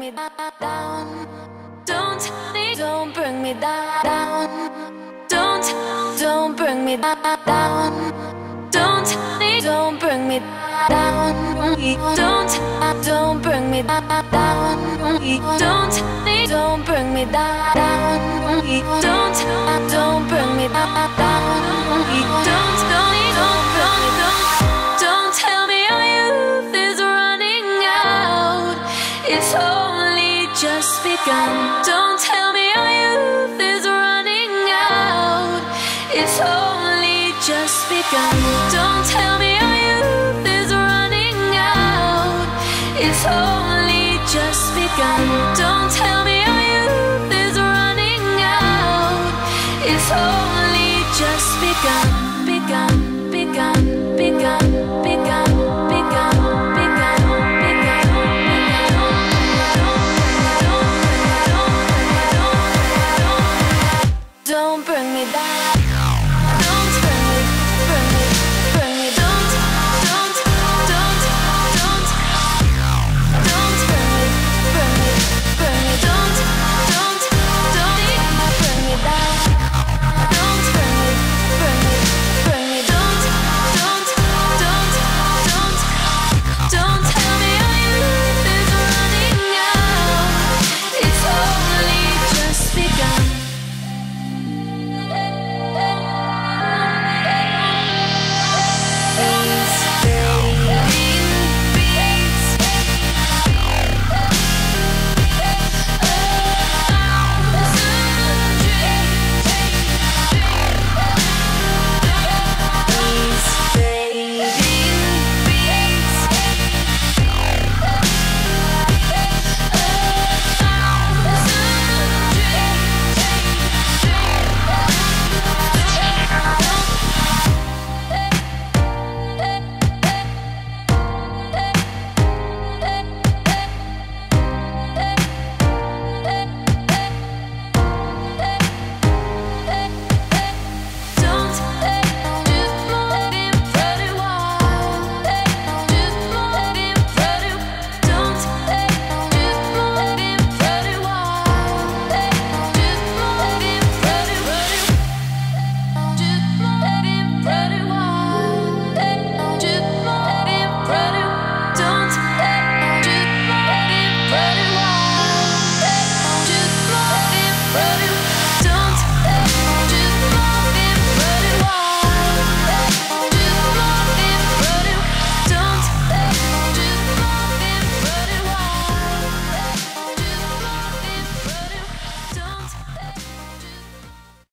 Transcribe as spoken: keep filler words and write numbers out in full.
me down. Don't tell me, don't bring me down. Don't, don't bring me down. Don't tell me, don't bring me down. Don't, don't bring me down. Don't tell me, don't bring me down. Don't, don't bring me down. Don't, don't, don't, don't, don't, don't tell me our youth is running out. It's only just begun. Don't tell me our youth is running out. It's only just begun. Don't tell me our youth is running out. It's only just begun. Don't tell me